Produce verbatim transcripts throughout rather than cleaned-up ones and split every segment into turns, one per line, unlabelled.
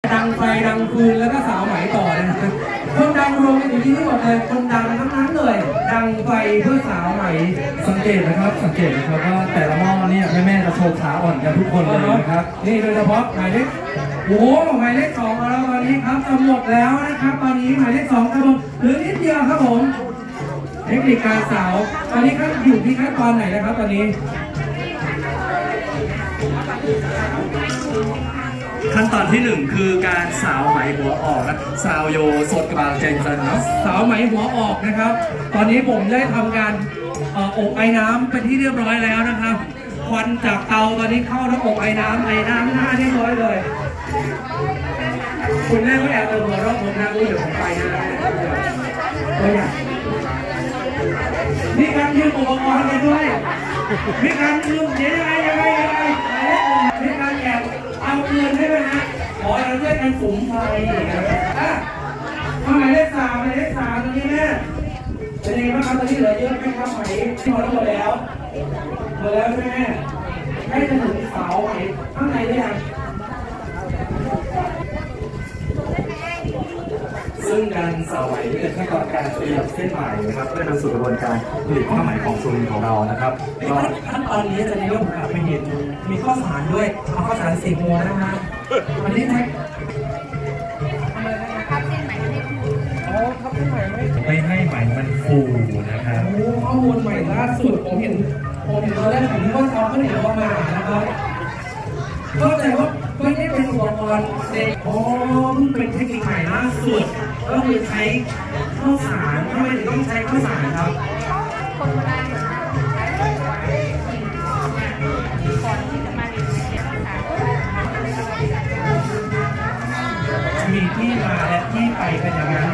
ดังไฟดังฟืนแล้วก็สาวไหมต่อนะคนดังรวมกันอยู่ที่นี่หมดเลยคนดังทั้งนั้นเลยดังไฟเพื่อสาวไหม
สังเกตนะครับสังเกตนะครับว่าแต่ละหม้อเนี่ยแม่แม่จะโชว์ขาอ่อนกันทุกคนเลยนะครับ
นี่โดยเฉพาะหมายเลขโอ้หมายเลขสองของเราตอนนี้ครับจะหมดแล้วนะครับตอนนี้หมายเลขสองครับผมเหลือนิดเดียวครับผมเทคนิคการสาวตอนนี้ครับอยู่ที่ขั้นตอนไหนนะครับตอนนี้
ขั้นตอนที่หนึ่งคือการสาวไหมหัวออกนะสาวโยสดกระบาลเจนจันเนาะ
สาวไหมหัวออกนะครับตอนนี้ผมได้ทำการอบไอ้น้ำเป็นที่เรียบร้อยแล้วนะครับควันจากเตาตอนนี้เข้าระบบไอ้น้ำไอ้น้ำหน้าเรียบร้อยเลยคุณแม่ก็แอบเติมหัวเราะผมนะอุ้ยเดี๋ยวผมไปนะตัวอย่างมีการยืมอุปกรณ์กันด้วยมีการยืมเดี๋ยวยังไงยังไงยังไงมีการแอบเอาเงินให้ด้วยนะขอเราช่วยกันสุ่มไฟอ่ะหมายเลขสามหมายเลขสามตรงนี้แม่เป็นยังไงบ้างครับตอนนี้เหลือเยอะไหมครับไหมที่หมดแล้วหมดแล้วหมดแล้วใช่ไหมแม่ให้จะถึงเสาไหมข้างในได้ยัง
ซึ่งการสาวไหมเป็นขั้นตอนการเตรียมเส้นไหมนะครับเพื่อนำสู่กระบวนการผลิตผ้าไหมของสุรินทร์ของเรานะครับ
ขั้นตอนนี้จะในเรื่องของการไปเห็นมีข้าวสารด้วยเอาข้าวสารสีม่วงนะครับวันนี้ใช้
ทับเส้นไหมไม่ฟู
โอ้ทับเส้นไหม
ไม่ให้ไหมมันฟูนะครับ
โอ้ข้อมูลใหม่ล่าสุดผมเห็นผมเห็นตอนแรกผมนึกว่าเขาเขาเหนียวออกมานะครับเข้าใจว่าไม่ได้เป็นอุปกรณ์เด็กอ๋อเป็นเทคนิคใหม่ล่าสุดก็คือใช้ข้าวสารทำไมถึงต้องใช้ข้าวสารครับ
คนโบราณใช้ก่อนที่จะมาเรียนเรียนภาษา
มีที่มาและที่ไปเป็นอย่างนั้น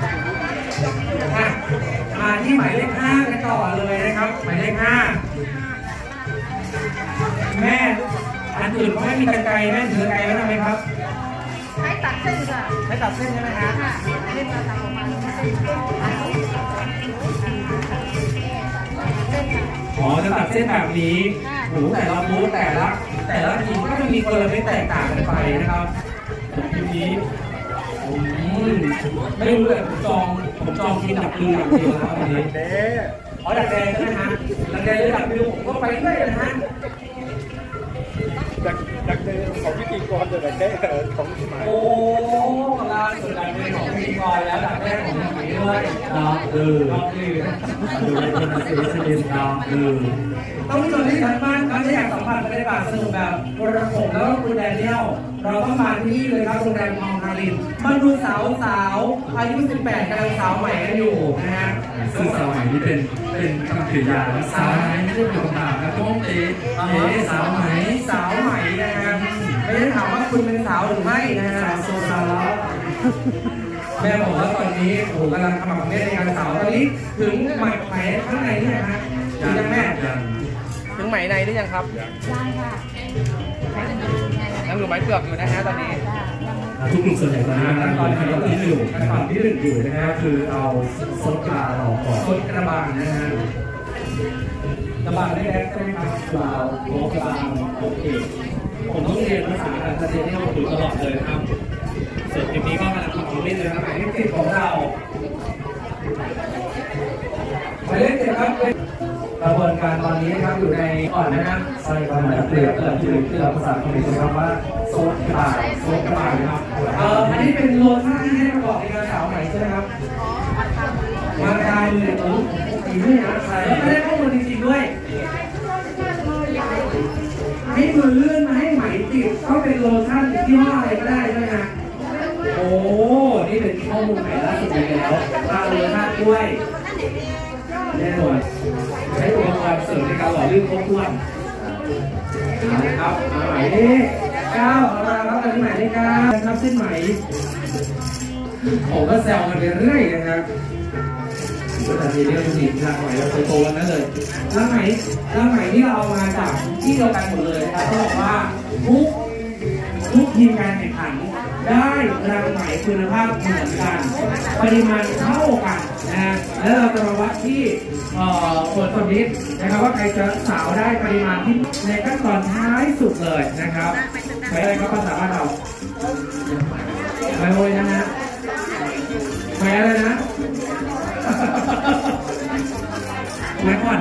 มาที่หมายเลขห้ากันต่อเลยนะครับหมายเลขห้าแม่อันอื่นแม่มีกรรไกรแม่ถือกรรไกรไว้ทำไมครับ
ใช้ตัดเส้นค่ะ
ใช้ตัดเส้นใช่ไหมครับ
เส้นมาตัดออกมา
อ๋อจะตัดเส้นแบบนี้โอ้แต่ละบูธแต่ละแต่ละทีมก็จะมีกลยุทธ์แตกต่างกันไปนะครับทีนี้ไม่รู้เลยผมจองผมจองทีมดับเพลิงอย่างเดียวนะครับวันนี้อ๋อดับแดงใช่ไหมฮะดับแดงหรือดับเพลิงผมก็ไปด้วยนะฮะ
ดักดักเดินของพิธีกรจะดักได้ของสมัย
โอ้ล่าสุดดักเดินของพิธีกรแล้วดักได้ของสมัยด้วยดอกเออดอกเออ
ดูในคนเสียชีวิตดอกเออ
ต้องชวนที่ทางบ้านเขาจะอยากสัมผัสบรรยากาศสนุกแบบระบบแล้วก็คุณแดเนียลเราต้องมาที่นี่เลยครับโรงแรมทองทารินมาดูสาวสาวอายุสิบแปดกำลังสาวใหม่กันอยู่นะฮะ
ซึ่งสาวใหม่ที่เป็นเป็นคำกริยาสาวไหมไม่ใช่เป็นคำถามนะต้องเอ๊ะเอ๊ะสาวไหม
สาวใหม่นะครับไม่ได้ถามว่าคุณเป็นสาวหรือไม่นะฮะ
โซซาล้อ
แม่บอกว่าตอนนี้โอ้กำลังทำแบบนี้ในการสาวตอนนี้ถึงไหมไหมข้างในนี่นะฮะถึงยังแม่ถึงไหมในหรือยังครับ
ยังค่ะ
ยังอยู่ไหมเปลือกอยู่นะฮะตอนนี้
ทุกกลุ่มส่วนใหญ่ตอนนี้ขั้นตอนขั้นตอนที่หนึ่งขั้นตอนที่หนึ่งอยู่นะฮะคือเอาซดกาออกก่อน
ซดกระบาลนะฮะกระบาลได้แล้วใช่ไหมครับ
กระบาลโอกระบาลโอเค
ผมต้องเรียนภาษาการแสดงที่เราถือตลอดเลยนะครับส่วนทีนี้ก็กำลังทำเล่นเลยครับหมายเลขสิบของเราหมายเลขสิบครับกระบวนการตอนนี้นะครับอยู่ในอ่อนนะครับ
ใช่ครับหมายเลขเปลี่ยนเกิดที่ที่เราภาษาอังกฤษนะครับว่าโซดกระบาล
โซดกระบาลนะครับเอ่ออันนี้เป็นโลชั่นที่ให้ประกอบในการสาวไหมใช่ไหมครับมาทายมือผมสีนี่นะแล้วก็ได้ข้อมูลจริงๆด้วยให้มือเลื่อนมาให้ไหมติดก็เป็นโลชั่นยี่ห้ออะไรก็ได้ใช่ไหมฮะโอ้นี่เป็นข้อมูลใหม่ล่าสุดเลยแล้วตาโลชั่นด้วยแน่นอนใช้อุปกรณ์เสริมในการหล่อลื่นครบถ้วนนะครับหมายเลขเก้าของเราครับตอนนี้หมายเลขเก้าครับเส้นไหมผมก็แซวมันไปเรื่อยนะครับแต่ทีนี้มันหนีทางไหมเราโตๆนั้นเลยร่างไหมร่างไหมที่เราเอามาจากที่เดียวกันหมดเลยนะครับเขาบอกว่าทุกทุกทีมการแข่งขันได้รังไหมคุณภาพเหมือนกันปริมาณเท่ากันนะแล้วเราจะมาวัดที่ผลผลิตนะครับว่าใครจะสาวได้ปริมาณที่ในขั้นตอนท้ายสุดเลยนะครับใช้อะไรก็ภาษาบ้านเรา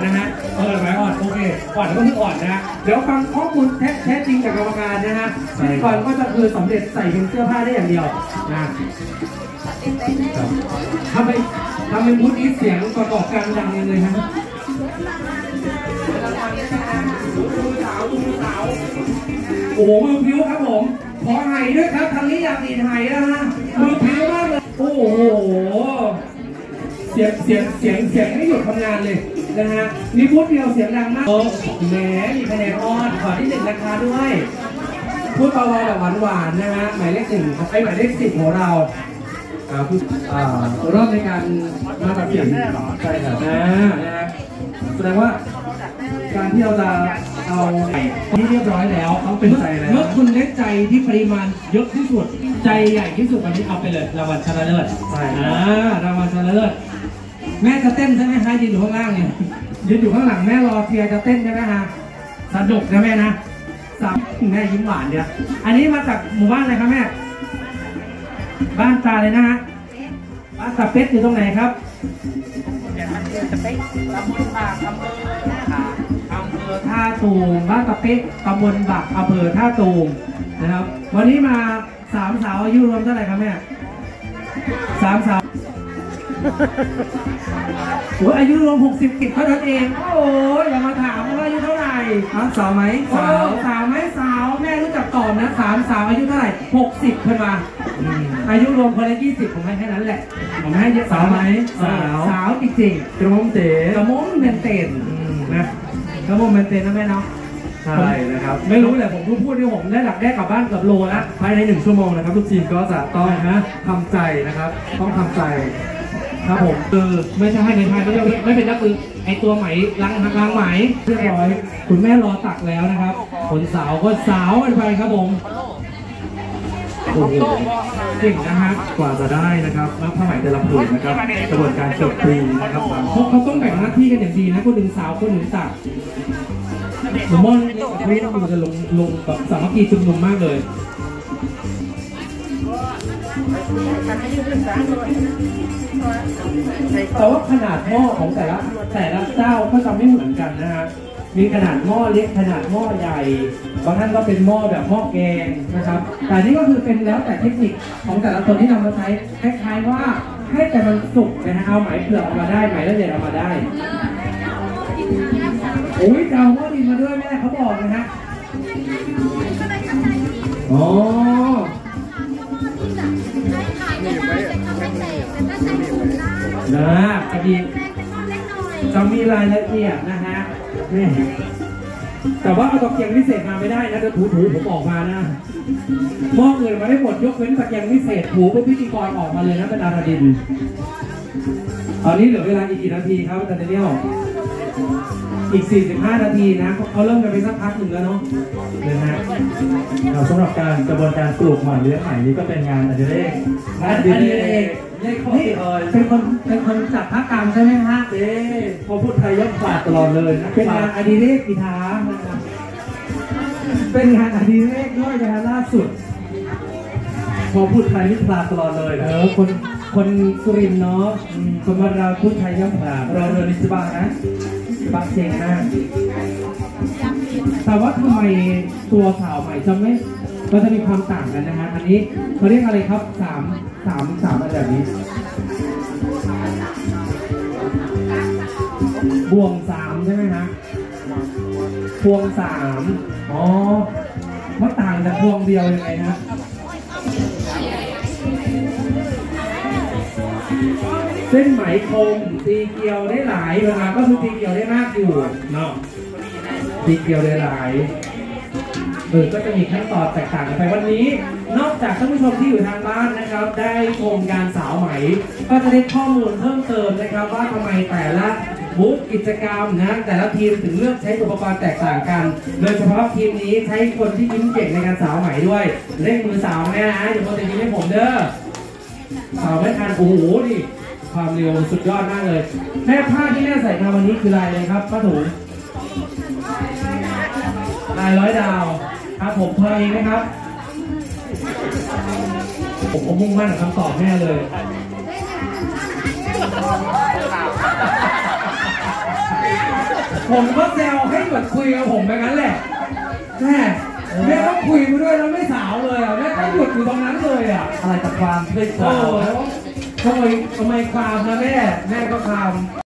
นะฮะเออไหมอ่อนโอเคอ่อนก็คืออ่อนนะฮะเดี๋ยวฟังข้อมูลแท้แท้จริงจากกรรมการนะฮะพิธีกรก็จะคือสำเร็จใส่เป็นเสื้อผ้าได้อย่างเดียวนะทำไมทำไมมูดนี้เสียงประกอบการดังเลยฮะโอ้โหมือพิ้วครับผมขอไห่ด้วยครับทางนี้อยากดีดไห่นะฮะมือพิ้วมากเลยโอ้โหเสียงเสียงเสียงเสียงไม่หยุดทำงานเลยนะฮะมีพูดเดียวเสียงดังมากโอ้แหมมีคะแนนออนขอที่หนึ่งราคาด้วยพูดเบาๆแบบหวานๆนะฮะหมายเลขหนึ่งไอ้หมายเลขสิบของเราอ่าพูดอ่ารอบในการมาตัดสินใช่ครับอ่านะฮะแสดงว่าการที่เราจะเอาที่เรียบร้อยแล้วต้องเป็นใจแล้วเมื่อคุณเล่นใจที่ปริมาณเยอะที่สุดใจใหญ่ที่สุดวันนี้เอาไปเลยรางวัลชนะเลิศใช่อ่ารางวัลชนะเลิศแม่จะเต้นใช่ไหมคะยืนอยู่ข้างล่างเนี่ยยืนอยู่ข้างหลังแม่รอเทียร์จะเต้นใช่ไหมฮะสนุกนะแม่นะสามแม่ยิ้มหวานเดียวอันนี้มาจากหมู่บ้านอะไรครับแม่บ้านตาเลยนะฮะบ้านตาเป็ดอยู่ตรงไหนครับตาเป็ดตำบลบากอำเภออำเภอท่าตูมบ้านตาเป็ดตำบลบากอำเภอท่าตูมนะครับวันนี้มาสามสาวอายุรวมเท่าไหร่ครับแม่สามสาวโอ้อายุรวมหกสิบกิจเท่านั้นเองโอ้ยอย่ามาถามว่าอายุเท่าไหร่สาวไหมสาวสาวไหมสาวแม่รู้จักตอบนะสามสาวอายุเท่าไหร่หกสิบเพิ่มมาอายุรวมคนละยี่สิบผมให้แค่นั้นแหละผมให้เยอะสาวไหมสาวสาวจริงๆกระมงเต๋กระมงเมนเตนนะกระมงเมนเตนนะแม่เนาะใช่นะครับไม่รู้แต่ผมพูดพูดที่ผมได้หลักได้กลับบ้านเกือบโลแล้วภายในหนึ่งชั่วโมงนะครับทุกทีมก็จะต้องนะทำใจนะครับต้องทำใจครับผมคือไม่ใช่ไม่ใช่ไม่ใช่ไม่เป็นนักปืนไอตัวไหมล้างล้างไหมเรียบร้อยคุณแม่รอตักแล้วนะครับขนสาวก็สาวกันไปครับผมโอ้โหเก่งนะฮะกว่าจะได้นะครับรับผ้าไหมแต่ละผืนนะครับกระบวนการเกือบปีนะครับเขาเขาต้องแบ่งหน้าที่กันอย่างดีนะคนหนึ่งสาวคนหนึ่งตักสมมติไม่ต้องมันจะลงลงแบบสามัคคีชุมนุมมากเลยแต่ว่าขนาดหม้อของแต่ละแต่ละเจ้าก็จะไม่เหมือนกันนะฮะมีขนาดหม้อเล็กขนาดหม้อใหญ่บางท่านก็เป็นหม้อแบบหม้อแกงนะครับแต่นี่ก็คือเป็นแล้วแต่เทคนิคของแต่ละคนที่นำมาใช้คล้ายๆว่าให้แต่มันสุกนะฮะเอาไหมเปลือกออกมาได้ไหมละเอียดออกมาได้โอ้ยเจ้าหม้อดินมาด้วยแม่เขาบอกนะฮะอ๋อนะจะมีจะมีรายละเอียดนะฮะนี่แต่ว่าเอาตะเกียงพิเศษมาไม่ได้นะจะถูถูผมออกมานะหม้ออื่นมาได้หมดยกเว้นตะเกียงพิเศษถูเพื่อพิธีกรออกมาเลยนะเป็นดาราดินตอนนี้เหลือเวลาอีกกี่นาทีครับอาจารย์เดนิเอลอีกสี่สิบห้านาทีนะเขาเริ่มกันไปสักพักหนึ่งแล้วเนาะนะฮะ
สำหรับการกระบวนการปลูกหมอนเลี้ยงไหมนี้ก็เป็นงานอดิเรกงานอดิเรกนี่เป็นคนเป็นคนจากภาคกลางใช่ไหมฮะเอ๊ะพอพูดไทยยับปากตลอดเลยนะเป็นงานอดิเรกกีฬาเป็นงานอดิเรกด้วยนะฮะล่าสุดพอพูดไทยนี่พลาดตลอดเลยเออคนคนสุรินทร์เนาะคนมาเราพูดไทยยับปากเราเรียนนิสบานะบางเสียงมากแต่ว่าทำไมตัวสาวใหม่จะไม่ก็จะมีความต่างกันนะฮะอันนี้เขาเรียกอะไรครับสามสามสามอะไรแบบนี้บวงสามใช่ไหมฮะพวงสามอ๋อมันต่างจากพวงเดียวยังไงฮะเส้นไหมคมตีเกลียวได้หลายเวลาก็คือตีเกลียวได้มากอยู่เนาะตีเกลียวได้หลายเออก็จะมีขั้นตอนแตกต่างกันไปวันนี้นอกจากท่านผู้ชมที่อยู่ทางบ้านนะครับได้ชมการสาวไหมก็จะได้ข้อมูลเพิ่มเติมนะครับว่าทำไมแต่ละบูธกิจกรรมนะแต่ละทีมถึงเลือกใช้อุปกรณ์แตกต่างกันโดยเฉพาะทีมนี้ใช้คนที่ยิ้มเก่งในการสาวไหมด้วยเร่งมือสาวแม่นะอย่าโมแต่ยิ้มให้ผมเด้อสาวไม่ทันโอ้โหดิความเร็วสุดยอดมากเลยแม่ผ้าที่แม่ใส่มาวันนี้คือลายอะไรครับป้าถุงลายร้อยดาวครับผมเพลงไหมครับผมผมมุ่งมั่นกับคำตอบแม่เลยผมก็แซวให้เหมือนคุยกับผมไปงั้นแหละแม่แม่ก็คุยมาด้วยแล้วไม่สาวเลยอ่ะแม่ก็หยุดอยู่ตรงนั้นเลยอ่ะ
อะไรกับความเพื่อน
โอ้
สาว
ทำไมทำไมความนะแม่แม่ก็ความ